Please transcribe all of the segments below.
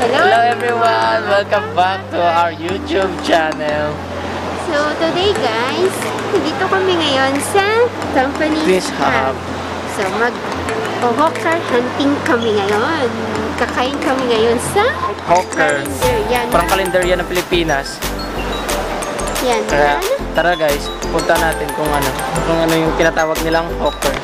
Hello everyone! Welcome back to our YouTube channel. So today guys, dito kami ngayon sa Company Fish Hub. So mag-hawker hunting kami ngayon. Kakain kami ngayon sa Hawker. Yan. Parang kalendarya ng Pilipinas. Yan. Kaya tara guys, punta natin kung ano yung tinatawag nilang hawker.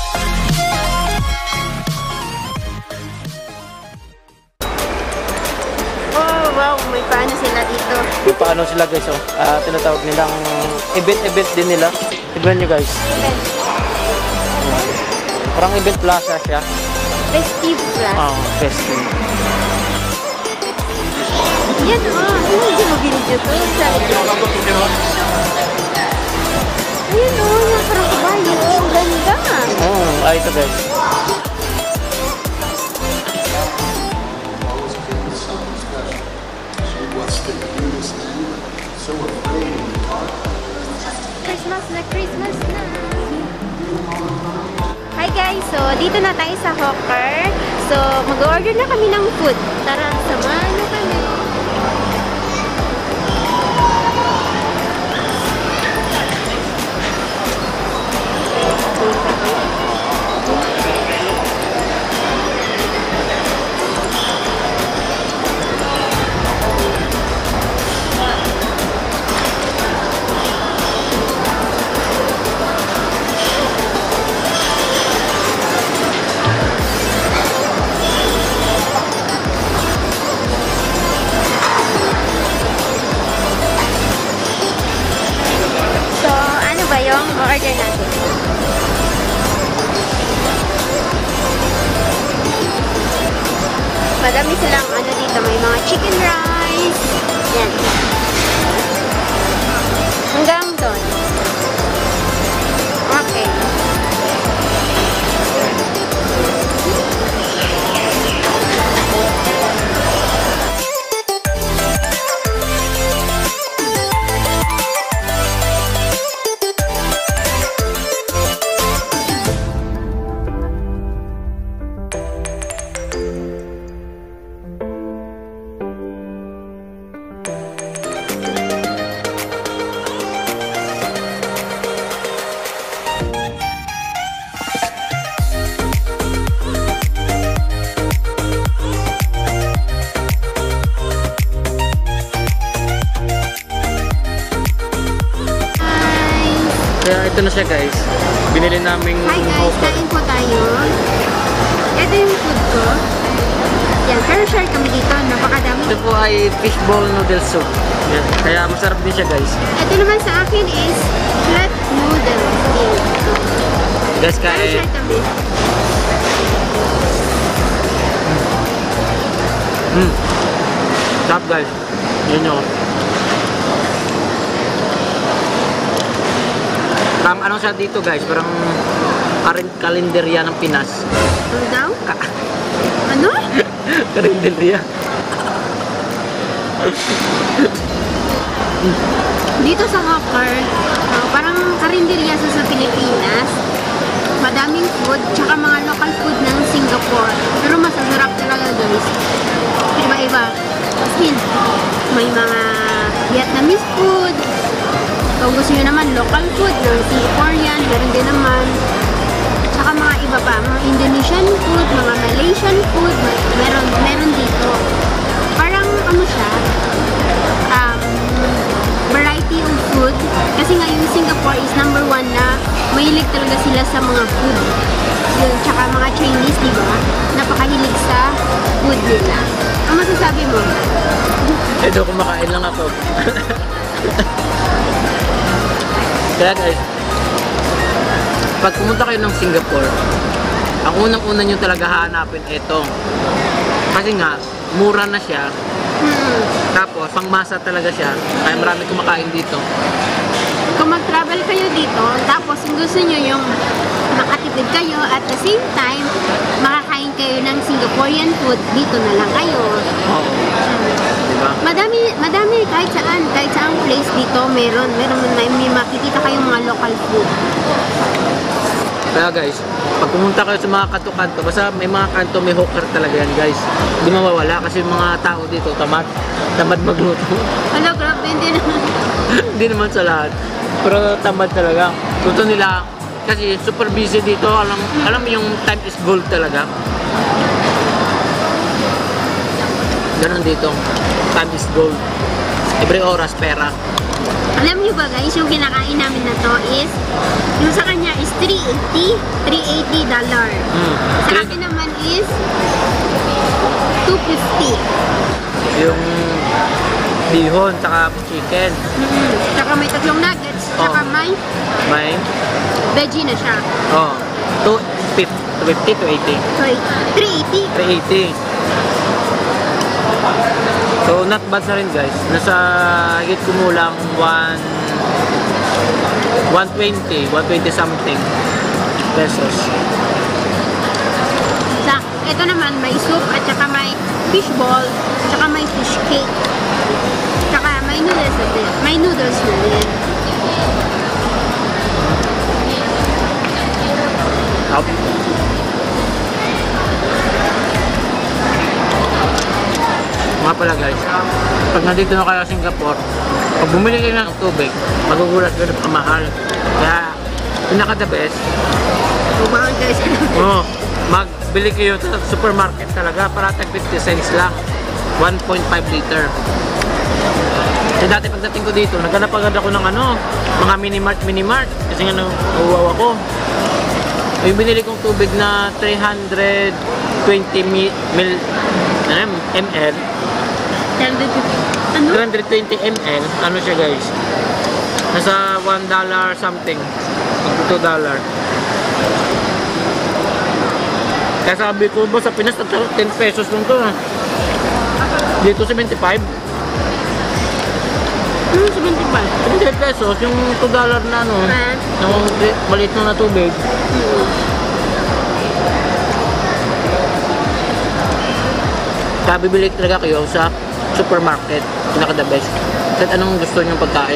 Wow, may paano sila dito. May paano sila guys, tinatawag nilang event din nila. Tignan nyo guys. Event. Parang event plaza siya. Festive class. Festive. Yan hindi mo binidyo to. Ayan parang kabayan. Ang ganda. Ito guys. Christmas na. Hi guys, so dito na tayo sa hawker. So mag-order na kami ng food. Tara, samahan na kami. Order natin. Madami silang dito. May mga chicken rice. Yan. Hanggang doon. Okay. Kaya ito na siya guys. Binili naming Hi guys, kain po tayo. Ito yung food ko. Yan, pero share kami dito. Napakadami. Ito po ay fishball noodle soup. Yan. Kaya masarap din siya guys. Ito naman sa akin is flat noodle. Guys, Pero kain. share kami. Sarap guys. Yun yun. Parang ano siya dito guys, parang kalendarya ng Pinas. Ano daw? Ano? Kalendarya. Dito sa hawker, parang karinderya sa Pilipinas. Madaming food, tsaka mga local food ng Singapore. Pero masasarap talaga guys. Iba-iba. As in, may mga Vietnamese food. Kung gusto nyo naman local food ng Singaporean, meron din naman. Tsaka mga iba pa, mga Indonesian food, mga Malaysian food, meron dito. Parang ano siya, variety of food. Kasi nga yung Singapore is #1 na mahilig talaga sila sa mga food. Tsaka mga Chinese, di ba? Napakahilig sa food nila. Ano masasabi mo? Ito, kumakain lang ako. Kaya guys, pag pumunta kayo ng Singapore, ang unang-una nyo talaga hahanapin ito. Kasi nga, mura na siya. Tapos, pangmasa talaga siya. Kaya marami kumakain dito. Kung mag-travel kayo dito, tapos kung gusto nyo yung makatipid kayo at the same time, makakain kayo ng Singaporean food, dito na lang kayo. Oo. Diba? Madami kahit saan place dito, may makikita kayong mga local food. Kaya guys, pag pumunta kayo sa mga kanto-kanto, basta may mga kanto, may hawker talaga yan guys. Hindi mawawala kasi yung mga tao dito, tamad magluto. Ano, grabe, hindi naman. Hindi naman sa lahat. Pero tamad talaga. Luto nila, kasi super busy dito. Alam mo yung time is gold talaga. Ganon dito. Time is gold. Every oras, pera. Alam niyo ba guys, yung kinakain namin na to is, yung sa kanya is $380. Sa akin naman is $250. Yung bihon, tsaka chicken. Tsaka may tatlong nuggets, tsaka may veggie na siya. Oh, 250 to 80. So, $380. 380. So, not bad na rin guys. Nasa higit kumulang 120 something pesos. Ito naman, may soup at saka may fish ball, tsaka may fish cake. Tsaka may noodles na din. May noodles na din. Up. Mga pala guys, pag nandito na kayo sa Singapore, pag bumili kayo ng tubig, magugulat kayo na mahal. Kaya, pinaka the best, Umahal guys. magbili kayo sa supermarket talaga para tag 50 cents lang. 1.5 liter. Kasi dati pagdating ko dito, naghanap agad ako ng mga minimart. Kasi nga nauwaw ako. Yung binili kong tubig na 320 ml, 320 ml, ano siya guys? Nasa $1 something, $2. Kaya sabi ko ba sa Pinas, 10 pesos lang to. Dito 75. 75. 75 pesos, yung $2 na yung maliit na tubig. Kaya bibili talaga kayo sa supermarket, pinaka the best. Kahit anong gusto nyo pagkain.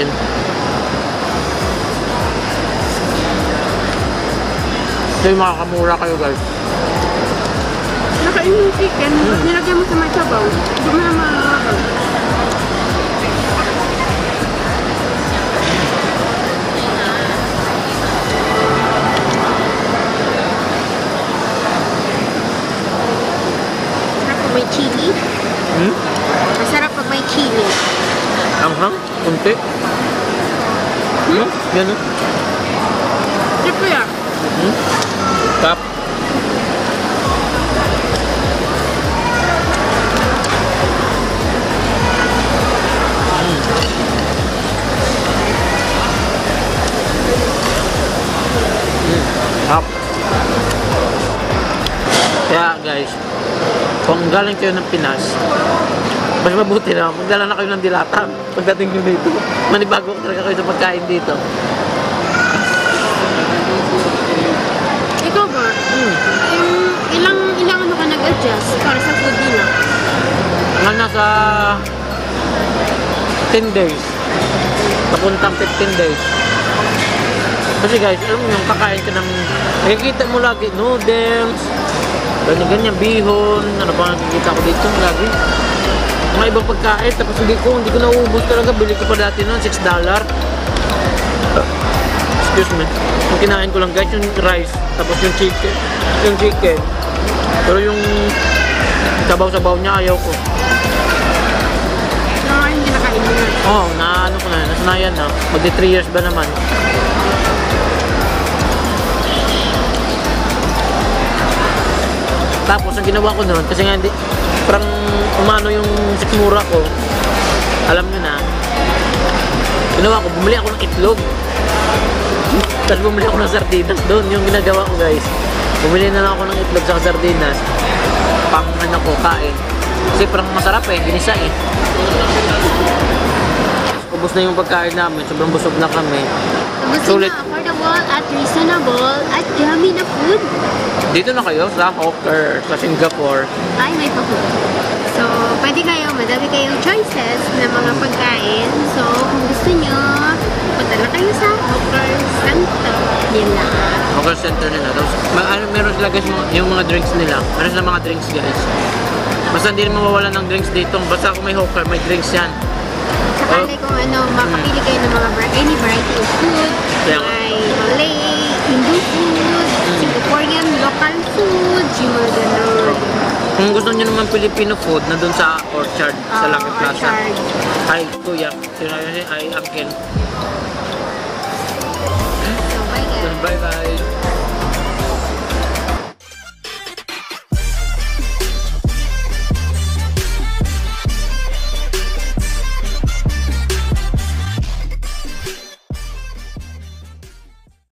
So yung makakamura kayo guys. Nakain yung chicken, nilagyan mo sa may sabaw. Hindi mo na makakakaw. Sarap pag may chili. Masarap pag may chili. Anghang, kunti. Yan o. Sarap ko yan. Tap. Tap. Kaya guys, kung galing kayo ng Pinas, mas mabuti na magdala na kayo ng dilata pagdating nyo dito. Manibago talaga kayo sa pagkain dito. Ikaw ba? Ilang ano ka nag-adjust para sa food nila? Nga nasa 10 days. Papuntang 15 days. Kasi guys, alam mo yung kakain ka ng, nakikita mo lagi noodles, ganyan, bihon, ano pa nakikita ko dito lagi. Mga ibang pagkain, tapos hindi ko nauubos talaga. Bili ko pa dati noon, $6. Excuse me. Yung kinain ko lang guys, yung rice, tapos yung chicken. Pero yung sabaw-sabaw niya, ayaw ko. Hindi nakain mo na. Oo, ano ko na, nasanayan na. Magdi 3 years ba naman. Tapos, ang ginawa ko noon, kasi nga hindi, parang umano yung sikmura ko, alam nyo na, ginawa ko, bumili ako ng itlog. Tapos bumili ako ng sardinas doon, yung ginagawa ko guys. Bumili na lang ako ng itlog sa sardinas, pang ano ko, kain. Kasi parang masarap ginisa Ubus na yung pagkain namin, sobrang busog na kami. Sulit. Affordable at reasonable at yummy na food. Dito na kayo sa Hawker, sa Singapore. Ay, may pa-food. So, pwede kayo, madami kayong choices na mga pagkain. So, kung gusto nyo, punta lang kayo sa Hawker Center nila. Hawker center nila. Tapos, meron sila guys yung mga drinks nila. Meron sila mga drinks guys. Basta hindi mawawala ng drinks dito. Basta kung may hawker, may drinks yan. Saka kung makapili kayo ng mga any variety of food. Kaya nga. May Malay, Hindu food, Singaporean local food, yung mga ganun. Kung gusto nyo naman Filipino food, na dun sa Orchard, sa Lucky Plaza. Orchard. Ay, kuya. Ay, uncle. So, bye guys. Bye-bye.